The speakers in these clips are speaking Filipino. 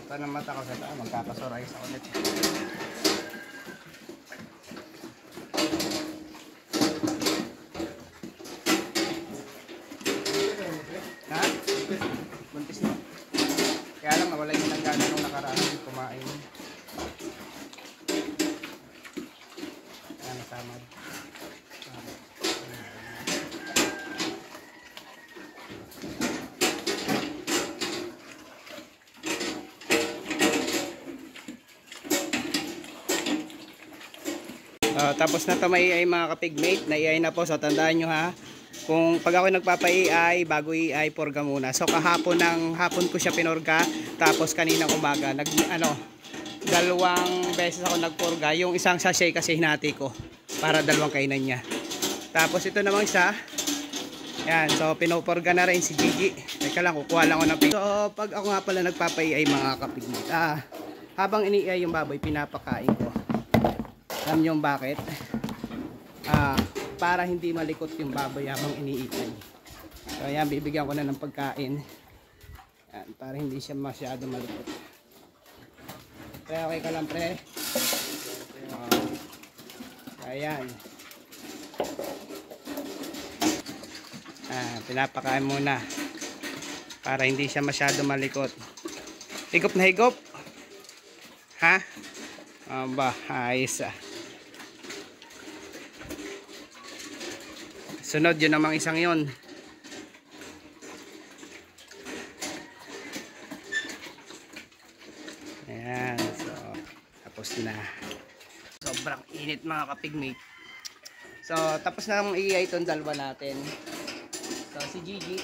pa ng mata ko sa taa, magkakasoray sa ulit. Ha? Buntis na. Kaya lang nawala yung nanggana nung nakaraan kumain. Ayan, nasamad. Tapos na ito may mga kapigmate, na-iay na po. So tandaan nyo ha, kung pag ako nagpapa-iay, bago iay, porga muna. So hapon ko siya pinorga, tapos kaninang umaga, dalawang beses ako nagporga. Yung isang sachet kasi hinati ko, para dalawang kainan niya. Tapos ito namang isa, yan, so pinoporga na rin si Gigi. Teka lang, kukuha lang ako ng pin. So pag ako nga pala nagpapa-iay mga kapigmate, habang iniiay yung baboy, pinapakain ko. Alam nyo bakit? Para hindi malikot yung baboy habang iniitan. So ayan, bibigyan ko na ng pagkain. Ayan, para hindi siya masyado malikot. Pre, okay ka lang pre? Ayan. Pinapakain muna. Para hindi siya masyado malikot. Higop na higop? Ha? Ayos ah. Sunod yun namang isang yon. Ayan, so tapos na. Sobrang init mga kapigmate. So tapos na ang iiay itong dalawa natin. So si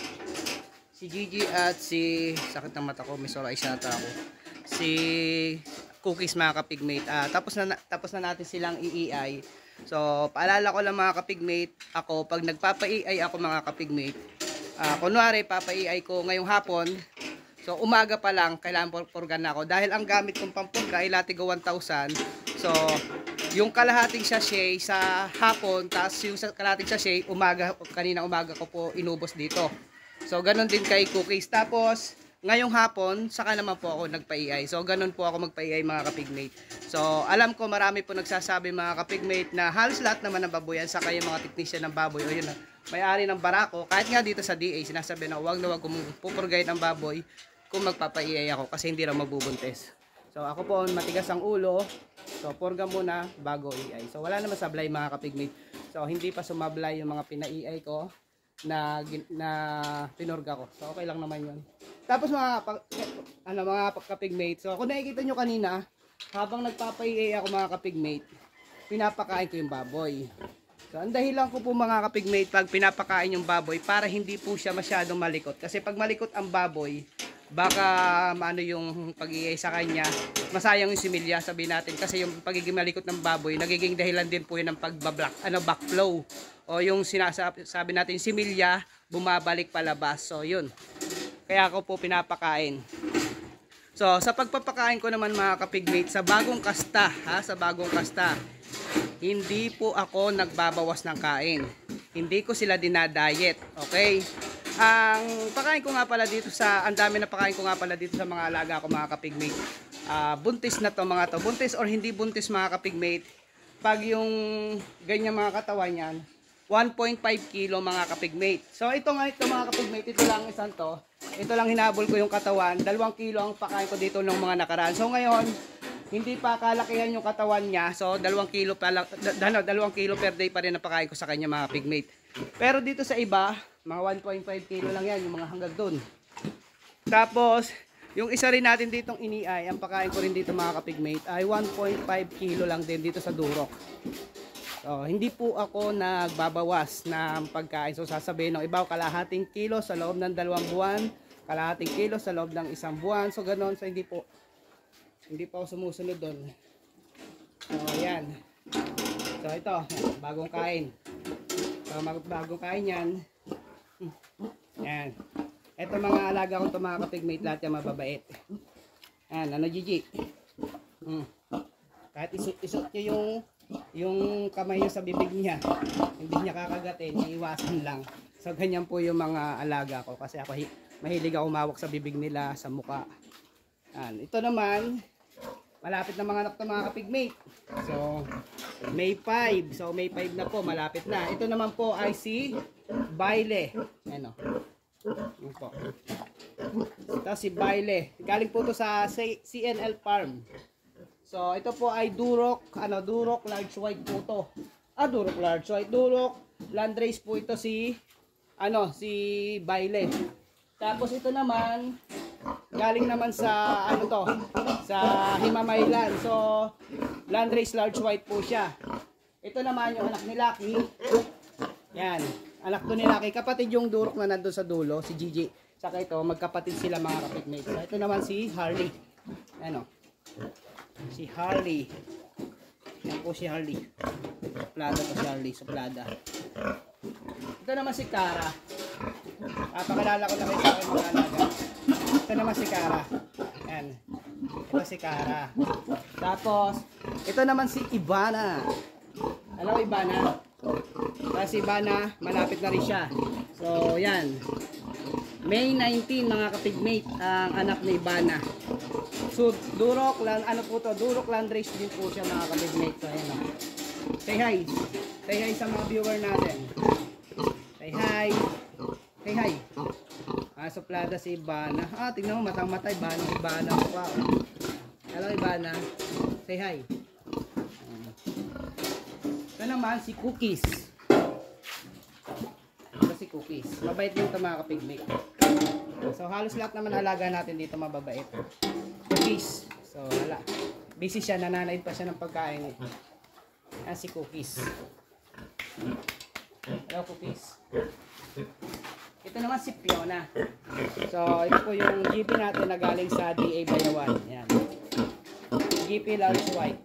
Gigi at si sakit ng mata ko, may sora isa ata ako. Si Cookies mga kapigmate. Tapos na natin silang iiay. So, paalala ko lang mga kapigmate, ako pag nagpapa-iay ako mga kapigmate, kunwari papa-iay ko ngayong hapon, so umaga pa lang kailangan purgan na ako dahil ang gamit kong pampurga ay Latigo 1000. So, yung kalahating sachet sa hapon, tapos yung kalahating sachet kaninang umaga ko po inubos dito. So, ganun din kay Cookies. Tapos, ngayong hapon, saka naman po ako nagpa-iay. So, ganun po ako magpa-iay mga kapigmate. So, alam ko marami po nagsasabi mga kapigmate na halos lahat naman ng baboyan, saka yung mga technician ng baboy, o yun, may-ari ng barako, kahit nga dito sa DA, sinasabi na huwag pupurgayin ang baboy kung magpapa-iay ako kasi hindi raw mabubuntis. So, ako po matigas ang ulo. So, purga muna bago iay. So, wala naman sablay mga kapigmate. So, hindi pa sumablay yung mga pina-iay ko na pinurga ko. So okay lang naman 'yun. Tapos mga kapigmate. So kung nakikita nyo kanina, habang nagpapa-iay ako mga kapigmate, pinapakain ko yung baboy. So ang dahilan ko po mga kapigmate, pag pinapakain yung baboy, para hindi po siya masyadong malikot. Kasi pag malikot ang baboy, baka yung pag-iay sa kanya, masayang yung similya, sabihin natin. Kasi yung pagiging malikot ng baboy, nagiging dahilan din po yun ng backflow. O yung sabi natin similya, bumabalik palabas. So yun, kaya ako po pinapakain. So sa pagpapakain ko naman mga kapigmate, sa bagong kasta, sa bagong kasta, hindi po ako nagbabawas ng kain. Hindi ko sila dinadiet, okay? Ang pakain ko nga pala dito ang dami na pakain ko nga pala dito sa mga alaga ko mga kapigmate. Buntis na to mga to. Buntis or hindi buntis mga kapigmate, pag yung ganyan mga katawan yan, 1.5 kilo mga kapigmate. So ito mga kapigmate, ito lang isang to. Ito lang hinabol ko yung katawan. 2 kilo ang pakain ko dito ng mga nakaraan. So ngayon, hindi pa kalakihan yung katawan niya. So 2 kilo pa lang, 2 kilo per day pa rin ang pakain ko sa kanya mga kapigmate. Pero dito sa iba, mga 1.5 kilo lang yan, yung mga hanggang doon. Tapos, yung isa rin natin ditong iniay, ang pakain ko rin dito mga kapigmate, ay 1.5 kilo lang din dito sa durok. So, hindi po ako nagbabawas ng pagkain. So, sasabihin ng iba, kalahating kilo sa loob ng 2 buwan, kalahating kilo sa loob ng 1 buwan. So, ganoon. So, hindi po ako sumusunod doon. So, ayan. So, ito, bagong kain. So, bagong kain yan. Ayan. Ito mga alaga kong ito mga kapigmate, lahat yung mababait. Ayan, Gigi? Kahit isot nyo yung kamay nyo sa bibig niya, hindi niya kakagatin, iiwasan lang. So ganyan po yung mga alaga ko, kasi ako mahilig ako umawak sa bibig nila, sa muka. Ito naman, malapit na mga anak to mga kapigmate. So, May 5. So, May 5 na po, malapit na. Ito naman po ay si Baile. Ayan o. Ayan po. Ito si Baile. Galing po to sa CNL Farm. So, ito po ay Duroc, Duroc large white po to. Duroc large white. Duroc Landrace po ito si Baile. Tapos ito naman, galing naman sa sa Himamaylan. So, Landrace large white po siya. Ito naman yung anak ni Lucky. Yan, anak to ni Lucky. Kapatid yung Duroc na nandun sa dulo, si Gigi. Saka ito, magkapatid sila mga kapitmates. So, ito naman si Harley. Si Harley. Yan po si Harley. Suplada to si Harley, suplada. Ito naman si Cara. Pakilala ko na kayo sa akin mga alaga. Ito naman si Cara. Yan. Ito si Cara. Tapos, ito naman si Ivana. Alam mo Ivana? Kasi Ivana, malapit na rin siya. So, yan. May 19 mga kapigmate ang anak ni Ivana. So, Duroc, Duroc Landrace din po siya mga kapigmate. So, ayan o. Say hi. Say hi sa mga viewer natin. Say hi. Say hi. Suplada si Ivana. Tingnan mo, matang-mata. Ivana pa. Hello, Ivana. Say hi. Ito naman, si Cookies. Ito si Cookies. Mabait din ito mga kapigmate. So, halos lahat naman alaga natin dito mababait. Cookies. So, wala. Busy siya. Nananaid pa siya ng pagkain. Si Cookies. Hello, Cookies. Ito naman si Fiona. So, ito po yung GP natin na galing sa DA Bayawan. Yan. GP large white.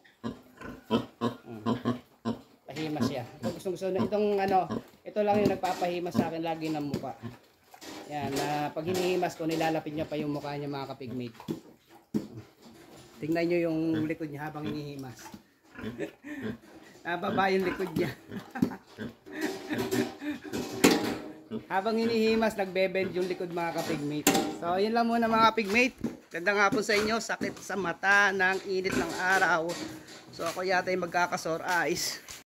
Pahimas siya. Gusto na itong ito lang yung nagpapahima sa akin lagi ng mukha. Yan, pag hinihimas ko, nilalapit niya pa yung mukha niya mga kapigmate. Tingnan nyo yung likod niya habang hinihimas. Nababa yung likod niya. Habang hinihimas, nagbe-bend yung likod mga kapigmate. So, yun lang muna mga kapigmate. Ganda nga po sa inyo, sakit sa mata ng init ng araw. So, ako yata yung magkakasore eyes.